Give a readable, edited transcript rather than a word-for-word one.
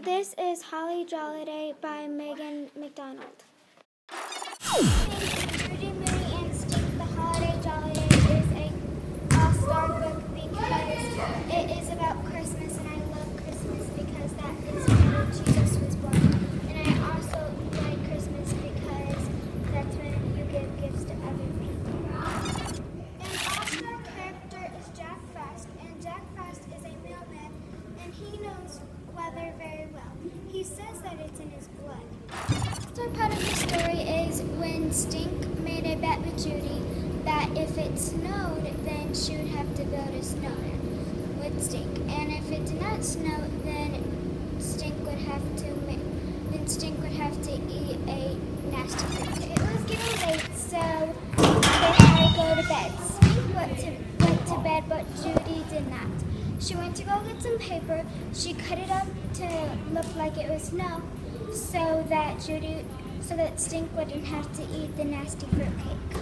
This is Holly Joliday by Megan McDonald. Judy, Moody, and Stink, The Holiday Joliday is a all-star book because it is about Christmas, and I love Christmas because that is when Jesus was born. And I also like Christmas because that's when you give gifts to other people. An all-star character is Jack Frost, and Jack Frost is a mailman, and he knows weather very well. He says that it's in his blood. The other part of the story is when Stink made a bet with Judy that if it snowed, then she would have to build a snowman with Stink, and if it did not snow, then Stink would have to eat a nasty fruit. It was getting late, so they had to go to bed. Stink went to bed, but Judy did not. She went to go get some paper. She cut it up to look like it was snow, so that Stink wouldn't have to eat the nasty fruitcake.